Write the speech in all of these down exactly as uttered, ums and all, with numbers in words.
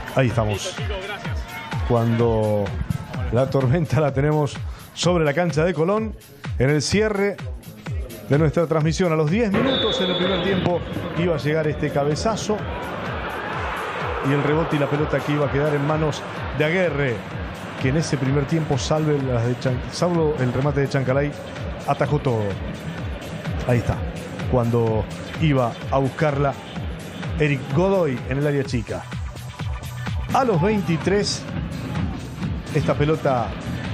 Ahí estamos. Cuando la tormenta la tenemos sobre la cancha de Colón, en el cierre de nuestra transmisión. A los diez minutos en el primer tiempo iba a llegar este cabezazo y el rebote y la pelota que iba a quedar en manos de Aguerre, que en ese primer tiempo, salvo, las de Chan, salvo el remate de Chancalay, atajó todo. Ahí está, cuando iba a buscarla Eric Godoy en el área chica. A los veintitrés, esta pelota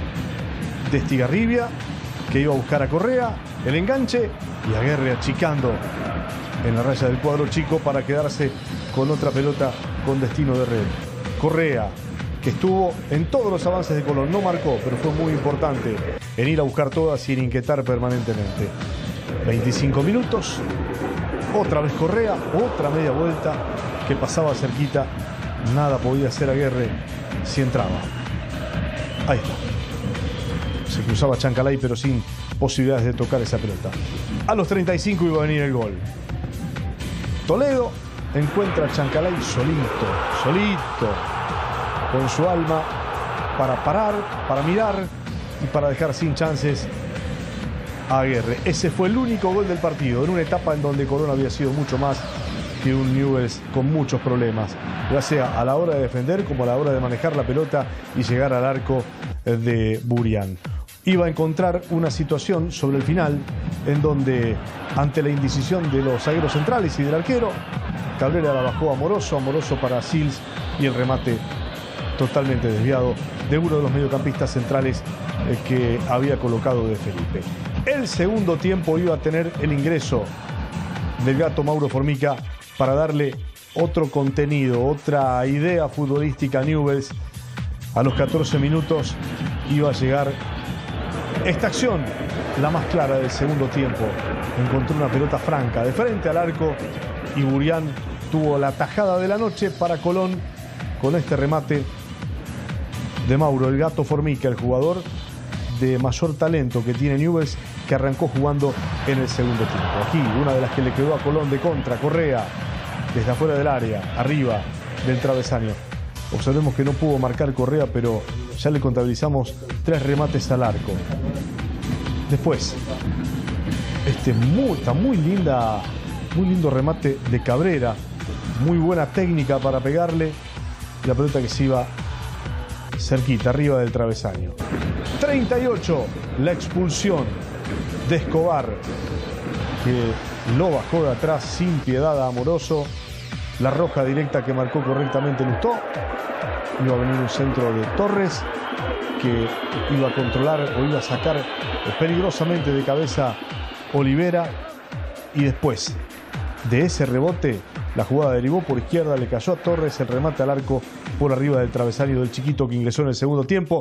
de Estigarribia, que iba a buscar a Correa, el enganche, y Aguerre achicando en la raya del cuadro chico para quedarse con otra pelota con destino de red. Correa, que estuvo en todos los avances de Colón, no marcó, pero fue muy importante en ir a buscar todas y en inquietar permanentemente. veinticinco minutos, otra vez Correa, otra media vuelta que pasaba cerquita, nada podía hacer Aguerre si entraba. Ahí está. Se cruzaba Chancalay, pero sin posibilidades de tocar esa pelota. A los treinta y cinco iba a venir el gol. Toledo encuentra a Chancalay solito, solito, con su alma para parar, para mirar y para dejar sin chances a Aguerre. Ese fue el único gol del partido, en una etapa en donde Colón había sido mucho más que un Newell's con muchos problemas, ya sea a la hora de defender como a la hora de manejar la pelota y llegar al arco de Burián. Iba a encontrar una situación sobre el final en donde, ante la indecisión de los zagueros centrales y del arquero, Cabrera la bajó a Amoroso, Amoroso para Sils, y el remate totalmente desviado de uno de los mediocampistas centrales eh, que había colocado de Felipe. El segundo tiempo iba a tener el ingreso del gato Mauro Formica para darle otro contenido, otra idea futbolística a Newell's. A los catorce minutos iba a llegar esta acción, la más clara del segundo tiempo. Encontró una pelota franca de frente al arco y Burián tuvo la tajada de la noche para Colón con este remate de Mauro, el gato Formica, el jugador de mayor talento que tiene Newell's, que arrancó jugando en el segundo tiempo. Aquí una de las que le quedó a Colón de contra, Correa, desde afuera del área, arriba del travesaño. Observemos que no pudo marcar Correa, pero ya le contabilizamos tres remates al arco. Después, este muy, está muy linda, muy lindo remate de Cabrera, muy buena técnica para pegarle, la pelota que se iba cerquita, arriba del travesaño. treinta y ocho, la expulsión de Escobar, que lo bajó de atrás sin piedad a Amoroso. La roja directa que marcó correctamente Lustó. Iba a venir un centro de Torres que iba a controlar o iba a sacar peligrosamente de cabeza Olivera, y después de ese rebote la jugada derivó por izquierda, le cayó a Torres, el remate al arco por arriba del travesaño del chiquito que ingresó en el segundo tiempo.